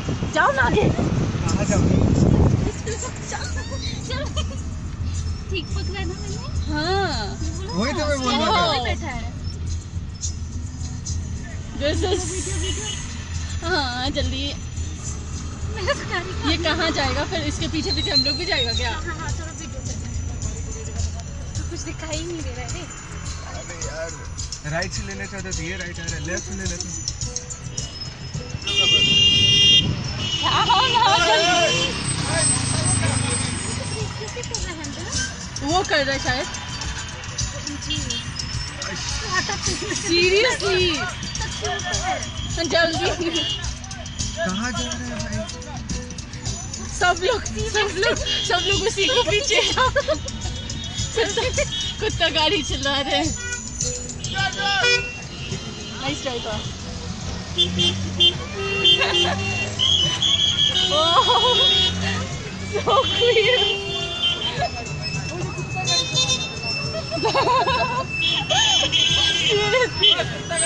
जाओ ना आगे। कहाँ जाऊँगी? ठीक पकड़ा ना मैंने। हाँ वही तो मैं बोल रहा था। बैठा है। दिस इज हाँ जल्दी। ये कहाँ जाएगा फिर? इसके पीछे पीछे हम लोग भी जाएगा क्या? हाँ हाँ थोड़ा वीडियो कर तो कुछ दिखाई ही नहीं दे रहा है। अबे यार राइट से लेना चाहते थे, ये राइट आ रहा है, लेफ्ट से ले लेते। वो कर रहा है शायद। सीरियसली जल्दी। कहाँ जा रहे हैं भाई? सब लोग उसी को पीछे। कुत्ता गाड़ी चला रहे हैं। Nice driver. Oh so cute.